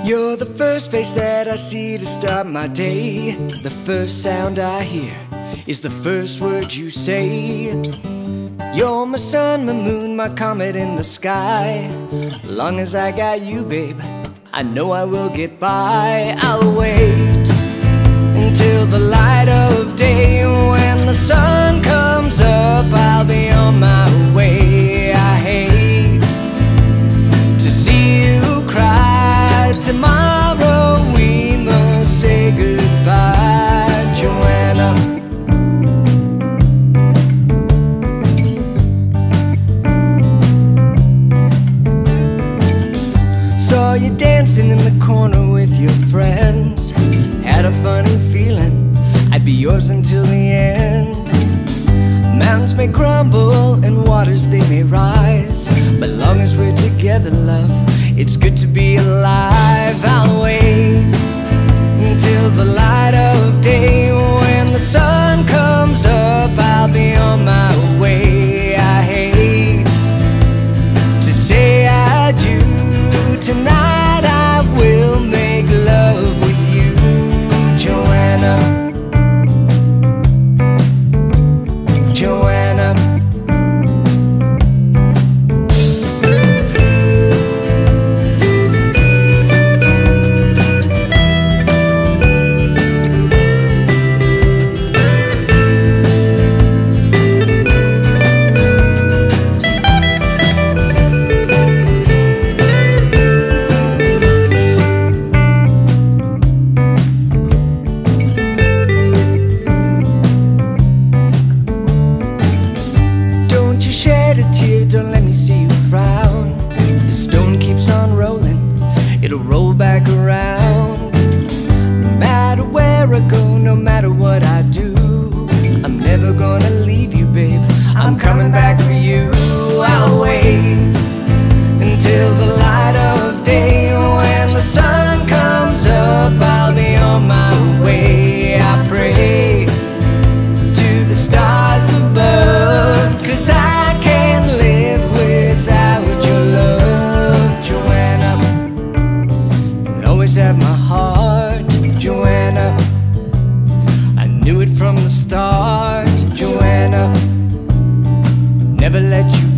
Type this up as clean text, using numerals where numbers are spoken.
You're the first face that I see to start my day. The first sound I hear is the first word you say. You're my sun, my moon, my comet in the sky. Long as I got you, babe, I know I will get by. I'll wait until the light of day. When the sun comes up, I'll be on my way. I hate to see you cry. Tomorrow we must say goodbye, Joanna. Saw you dancing in the corner with your friends. Had a funny feeling I'd be yours until the end. Mountains may crumble and waters they may rise, but long as we're together, love, it's good to be alive. I'll wait until the light of day. When the sun comes up, I'll be on my way. I hate to say I do. Tonight I will make love with you, Joanna. Joanna. Don't let me see you frown. The stone keeps on rolling, it'll roll back around. No matter where I go, no matter what I do, I'm never gonna leave you, babe, I'm coming back for you. I'll wait until the light of day. When the sun comes up, I'll be on my way. I pray to the stars above, 'cause I can't live without your love, Joanna. You'll always have my heart, Joanna. I knew it from the start, Joanna. Never let you